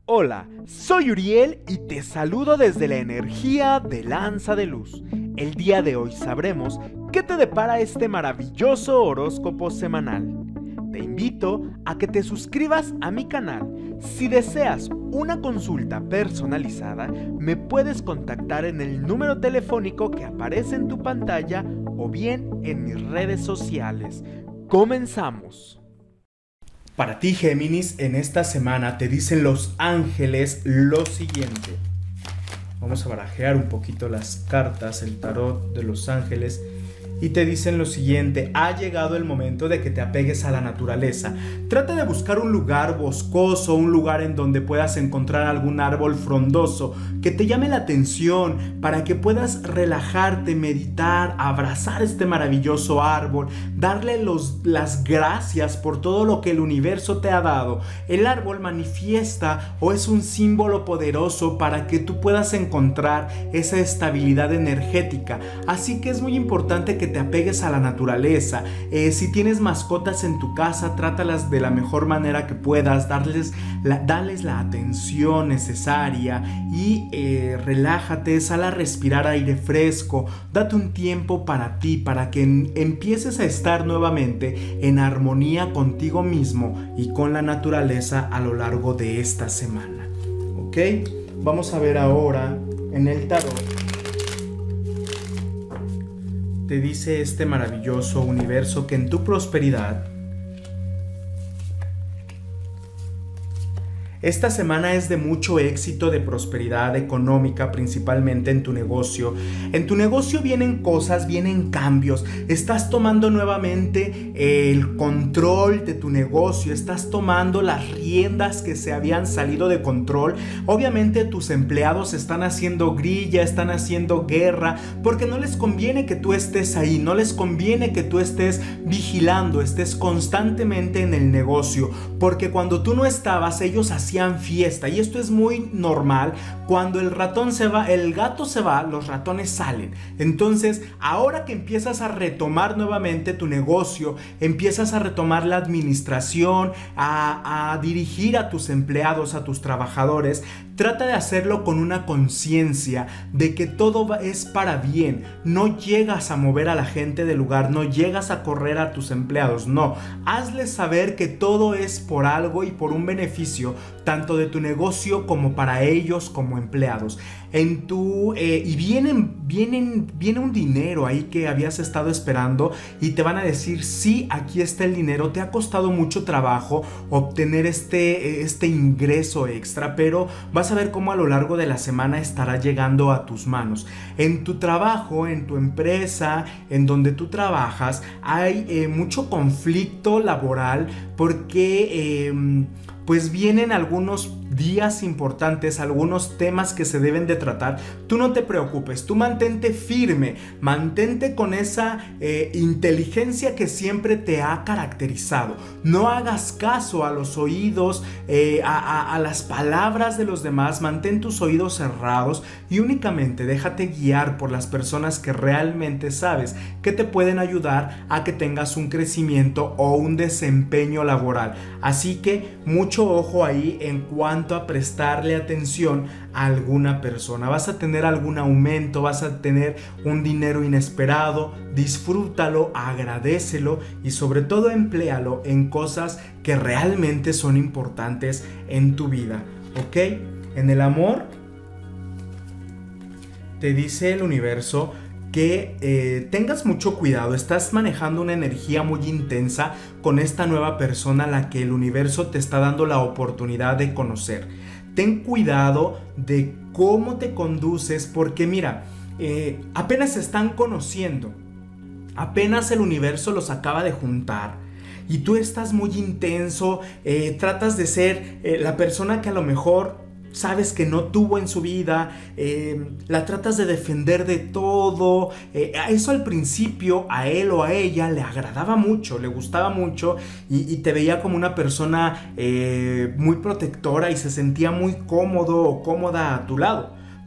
Hola, soy Uriel y te saludo desde la energía de Lanza de Luz. El día de hoy sabremos qué te depara este maravilloso horóscopo semanal. Te invito a que te suscribas a mi canal. Si deseas una consulta personalizada, me puedes contactar en el número telefónico que aparece en tu pantalla o bien en mis redes sociales. ¡Comenzamos! Para ti, Géminis, en esta semana te dicen los ángeles lo siguiente. Vamos a barajear un poquito las cartas, el tarot de los ángeles. Y te dicen lo siguiente: ha llegado el momento de que te apegues a la naturaleza. Trata de buscar un lugar boscoso, un lugar en donde puedas encontrar algún árbol frondoso que te llame la atención para que puedas relajarte, meditar, abrazar este maravilloso árbol, darle las gracias por todo lo que el universo te ha dado. El árbol manifiesta o es un símbolo poderoso para que tú puedas encontrar esa estabilidad energética. Así que es muy importante que te apegues a la naturaleza. Si tienes mascotas en tu casa, trátalas de la mejor manera que puedas, dales la atención necesaria y relájate, sal a respirar aire fresco, date un tiempo para ti, para que empieces a estar nuevamente en armonía contigo mismo y con la naturaleza a lo largo de esta semana. ¿Ok? Vamos a ver ahora en el tarot. Te dice este maravilloso universo que en tu prosperidad, esta semana es de mucho éxito, de prosperidad económica, principalmente en tu negocio. En tu negocio vienen cosas, vienen cambios. Estás tomando nuevamente el control de tu negocio. Estás tomando las riendas que se habían salido de control. Obviamente tus empleados están haciendo grilla, están haciendo guerra, porque no les conviene que tú estés ahí. No les conviene que tú estés vigilando, estés constantemente en el negocio. Porque cuando tú no estabas, ellos hacían fiesta, y esto es muy normal. Cuando el ratón se va, el gato se va, los ratones salen. Entonces, ahora que empiezas a retomar nuevamente tu negocio, empiezas a retomar la administración, a dirigir a tus empleados, a tus trabajadores, trata de hacerlo con una conciencia de que todo es para bien. No llegas a mover a la gente del lugar, no llegas a correr a tus empleados, no. Hazles saber que todo es por algo y por un beneficio, tanto de tu negocio como para ellos como empleados. Y viene un dinero ahí que habías estado esperando y te van a decir: sí, aquí está el dinero. Te ha costado mucho trabajo obtener este ingreso extra, pero vas a ver cómo a lo largo de la semana estará llegando a tus manos. En tu trabajo, en tu empresa, en donde tú trabajas, hay mucho conflicto laboral porque pues vienen algunos días importantes, algunos temas que se deben de tratar. Tú no te preocupes, tú mantente firme, mantente con esa inteligencia que siempre te ha caracterizado. No hagas caso a los oídos, a las palabras de los demás. Mantén tus oídos cerrados y únicamente déjate guiar por las personas que realmente sabes que te pueden ayudar a que tengas un crecimiento o un desempeño laboral. Así que mucho ojo ahí en cuanto a prestarle atención a alguna persona. Vas a tener algún aumento, vas a tener un dinero inesperado. Disfrútalo, agradécelo y sobre todo empléalo en cosas que realmente son importantes en tu vida. ¿Ok? En el amor te dice el universo que tengas mucho cuidado. Estás manejando una energía muy intensa con esta nueva persona a la que el universo te está dando la oportunidad de conocer. Ten cuidado de cómo te conduces, porque mira, apenas se están conociendo, apenas el universo los acaba de juntar y tú estás muy intenso, tratas de ser la persona que a lo mejor sabes que no tuvo en su vida, la tratas de defender de todo. Eso al principio a él o a ella le agradaba mucho, le gustaba mucho y te veía como una persona muy protectora y se sentía muy cómodo o cómoda a tu lado.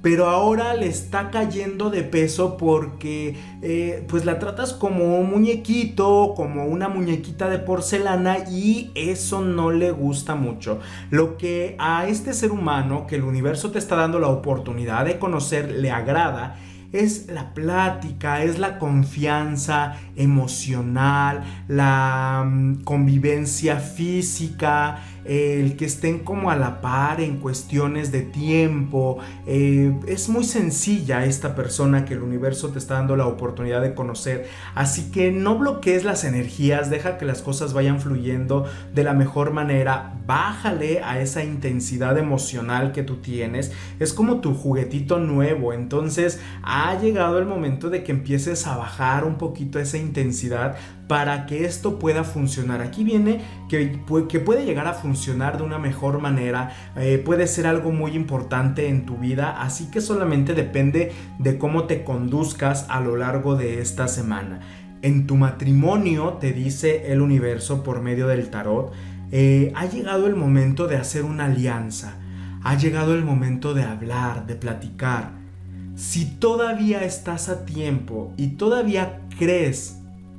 pero ahora le está cayendo de peso porque pues la tratas como un muñequito, como una muñequita de porcelana, y eso no le gusta mucho. Lo que a este ser humano que el universo te está dando la oportunidad de conocer le agrada es la plática, es la confianza emocional, la convivencia física, el que estén como a la par en cuestiones de tiempo. Es muy sencilla esta persona que el universo te está dando la oportunidad de conocer, así que no bloquees las energías, deja que las cosas vayan fluyendo de la mejor manera, bájale a esa intensidad emocional que tú tienes. Es como tu juguetito nuevo, entonces ha llegado el momento de que empieces a bajar un poquito esa intensidad para que esto pueda funcionar. Aquí viene que puede llegar a funcionar de una mejor manera, puede ser algo muy importante en tu vida, así que solamente depende de cómo te conduzcas a lo largo de esta semana. En tu matrimonio, te dice el universo por medio del tarot, ha llegado el momento de hacer una alianza, ha llegado el momento de hablar, de platicar. Si todavía estás a tiempo y todavía crees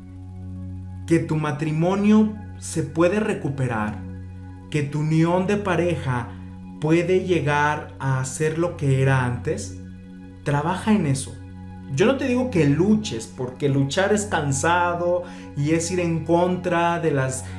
que tu matrimonio se puede recuperar, que tu unión de pareja puede llegar a ser lo que era antes, trabaja en eso. Yo no te digo que luches, porque luchar es cansado y es ir en contra de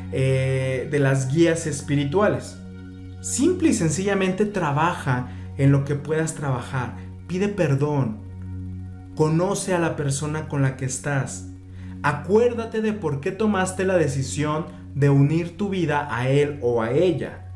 las guías espirituales. Simple y sencillamente trabaja en lo que puedas trabajar. Pide perdón. Conoce a la persona con la que estás. Acuérdate de por qué tomaste la decisión de unir tu vida a él o a ella.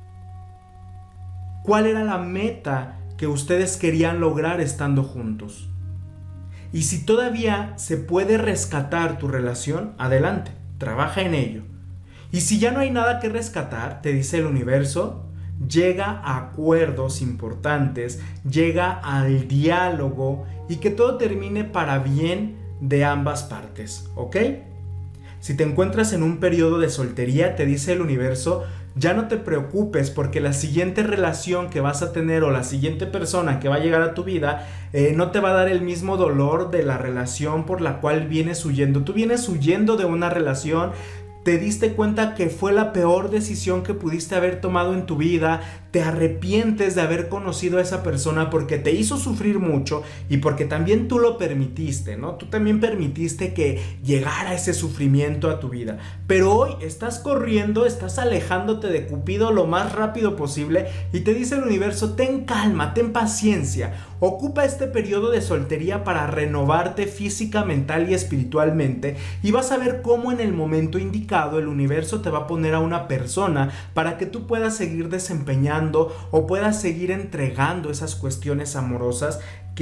¿Cuál era la meta que ustedes querían lograr estando juntos? Y si todavía se puede rescatar tu relación, adelante, trabaja en ello. Y si ya no hay nada que rescatar, te dice el universo, llega a acuerdos importantes, llega al diálogo y que todo termine para bien de ambas partes, ¿ok? Si te encuentras en un periodo de soltería, te dice el universo, ya no te preocupes porque la siguiente relación que vas a tener o la siguiente persona que va a llegar a tu vida no te va a dar el mismo dolor de la relación por la cual vienes huyendo. Tú vienes huyendo de una relación, te diste cuenta que fue la peor decisión que pudiste haber tomado en tu vida, te arrepientes de haber conocido a esa persona porque te hizo sufrir mucho y porque también tú lo permitiste, ¿no? Tú también permitiste que llegara ese sufrimiento a tu vida. Pero hoy estás corriendo, estás alejándote de Cupido lo más rápido posible y te dice el universo, ten calma, ten paciencia, ocupa este periodo de soltería para renovarte física, mental y espiritualmente y vas a ver cómo en el momento indicado el universo te va a poner a una persona para que tú puedas seguir desempeñando o puedas seguir entregando esas cuestiones amorosas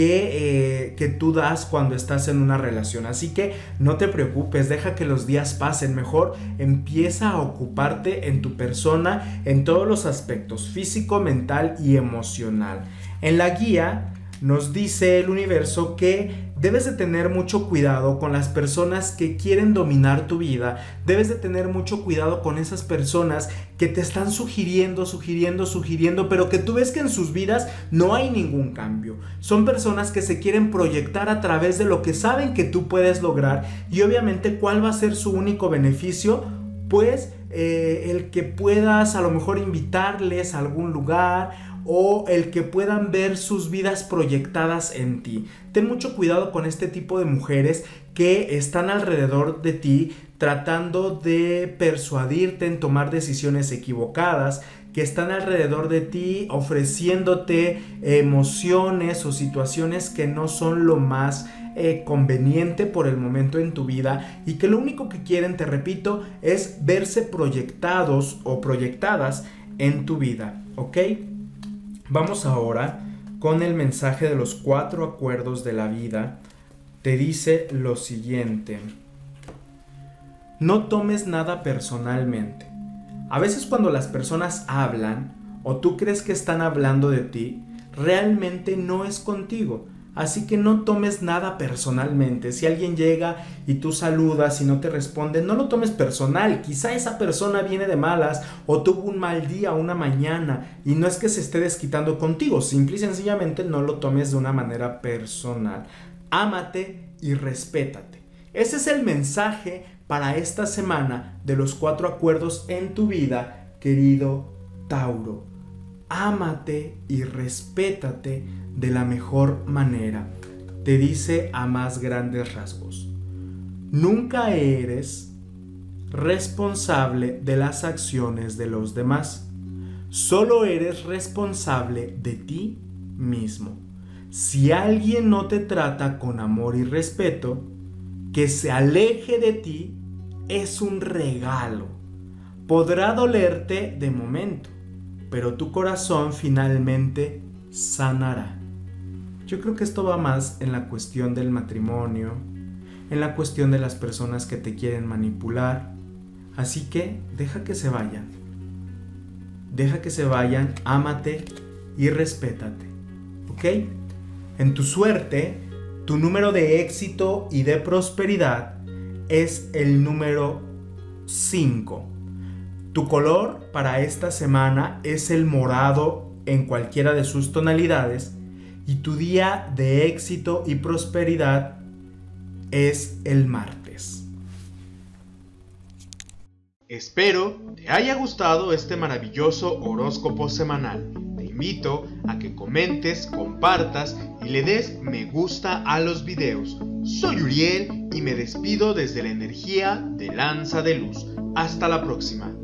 que tú das cuando estás en una relación. Así que no te preocupes, deja que los días pasen, mejor empieza a ocuparte en tu persona en todos los aspectos, físico, mental y emocional. En la guía nos dice el universo que debes de tener mucho cuidado con las personas que quieren dominar tu vida, debes de tener mucho cuidado con esas personas que te están sugiriendo, pero que tú ves que en sus vidas no hay ningún cambio. Son personas que se quieren proyectar a través de lo que saben que tú puedes lograr y obviamente ¿cuál va a ser su único beneficio? Pues el que puedas a lo mejor invitarles a algún lugar o el que puedan ver sus vidas proyectadas en ti. Ten mucho cuidado con este tipo de mujeres que están alrededor de ti tratando de persuadirte en tomar decisiones equivocadas, que están alrededor de ti ofreciéndote emociones o situaciones que no son lo más conveniente por el momento en tu vida y que lo único que quieren, te repito, es verse proyectados o proyectadas en tu vida, ¿ok? Vamos ahora con el mensaje de los 4 acuerdos de la vida. Te dice lo siguiente: no tomes nada personalmente. A veces cuando las personas hablan o tú crees que están hablando de ti, realmente no es contigo. Así que no tomes nada personalmente. Si alguien llega y tú saludas y no te responde, no lo tomes personal. Quizá esa persona viene de malas o tuvo un mal día, una mañana, y no es que se esté desquitando contigo. Simple y sencillamente no lo tomes de una manera personal. Ámate y respétate. Ese es el mensaje para esta semana de los 4 acuerdos en tu vida, querido Tauro. Ámate y respétate de la mejor manera. Te dice a más grandes rasgos: nunca eres responsable de las acciones de los demás. Solo eres responsable de ti mismo. Si alguien no te trata con amor y respeto, que se aleje de ti es un regalo. Podrá dolerte de momento, pero tu corazón finalmente sanará. Yo creo que esto va más en la cuestión del matrimonio, en la cuestión de las personas que te quieren manipular. Así que deja que se vayan. Deja que se vayan, ámate y respétate. ¿Ok? En tu suerte, tu número de éxito y de prosperidad es el número 5. Tu color para esta semana es el morado en cualquiera de sus tonalidades y tu día de éxito y prosperidad es el martes. Espero te haya gustado este maravilloso horóscopo semanal. Te invito a que comentes, compartas y le des me gusta a los videos. Soy Uriel y me despido desde la energía de Lanza de Luz. Hasta la próxima.